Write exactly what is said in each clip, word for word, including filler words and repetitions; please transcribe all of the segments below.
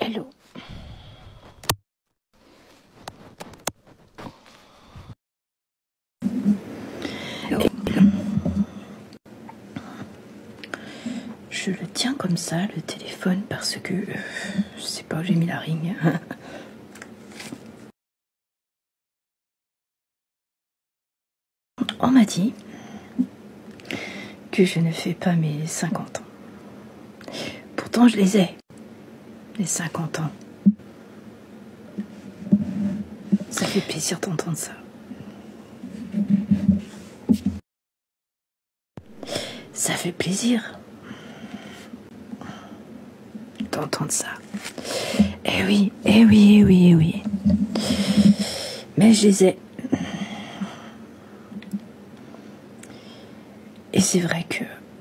Hello. Hello. Je le tiens comme ça, le téléphone, parce que euh, je sais pas où j'ai mis la ring. On m'a dit que je ne fais pas mes cinquante ans. Pourtant, je les ai, les cinquante ans. Ça fait plaisir d'entendre ça. Ça fait plaisir d'entendre ça. Eh oui, eh oui, eh oui, eh oui. Mais je les ai. Et c'est vrai que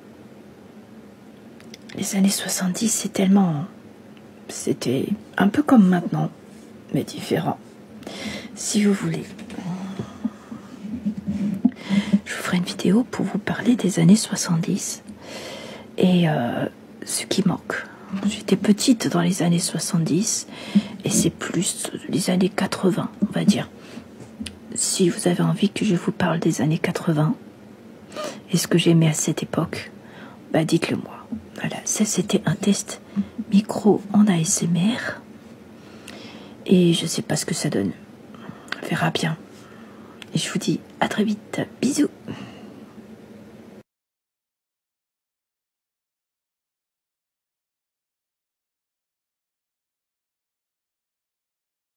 les années soixante-dix, c'est tellement... C'était un peu comme maintenant, mais différent. Si vous voulez, je vous ferai une vidéo pour vous parler des années soixante-dix et euh, ce qui manque. J'étais petite dans les années soixante-dix et c'est plus les années quatre-vingts, on va dire. Si vous avez envie que je vous parle des années quatre-vingts et ce que j'aimais à cette époque, bah dites-le moi. Voilà, ça c'était un test micro en A S M R et je sais pas ce que ça donne. On verra bien. Et je vous dis à très vite. Bisous.